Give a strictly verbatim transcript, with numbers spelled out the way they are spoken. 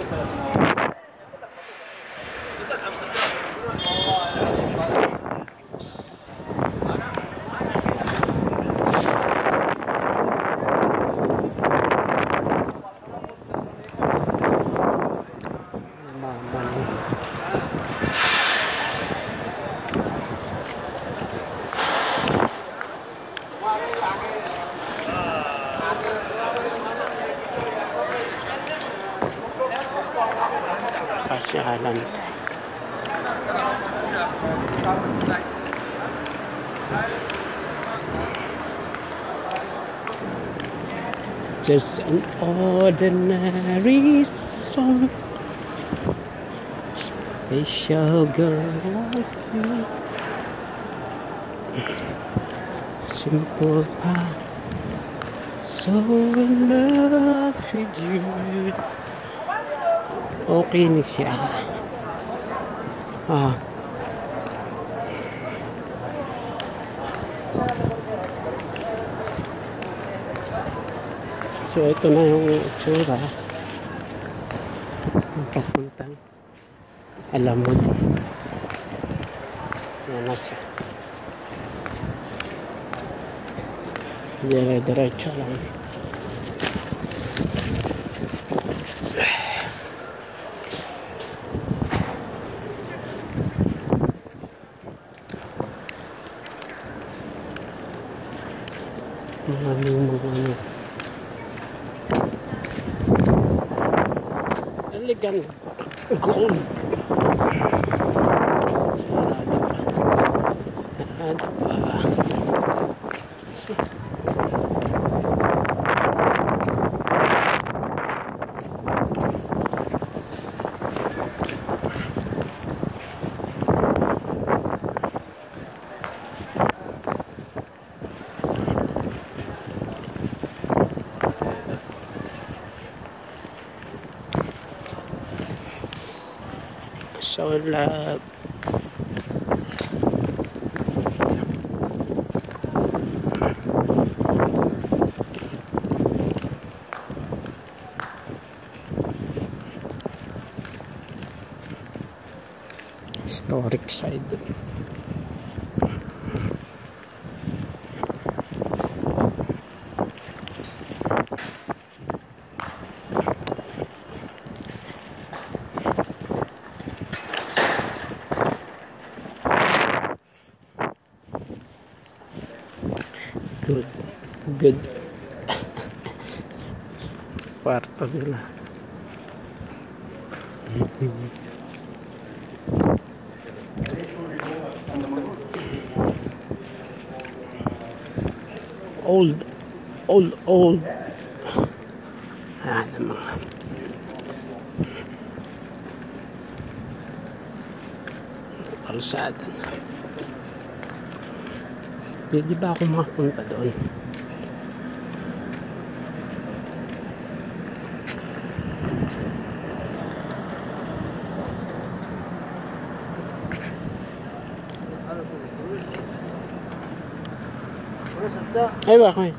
Pasyalan. Just an ordinary song, special girl like you, simple path, so in love with you. Okay na siya. Ah. So ito na yung itsura ng papuntang Alamod. Yan na siya. Dire-diretso lang. Maraming mga ano. Elegant gold. Sarado pa. Sarado pa. So love. Historic side. Good, good. Kwarto nila. Old, old, old. Ah, naman. Kalsada na. Pwede ba ako makapunta doon? Ay ba kayo?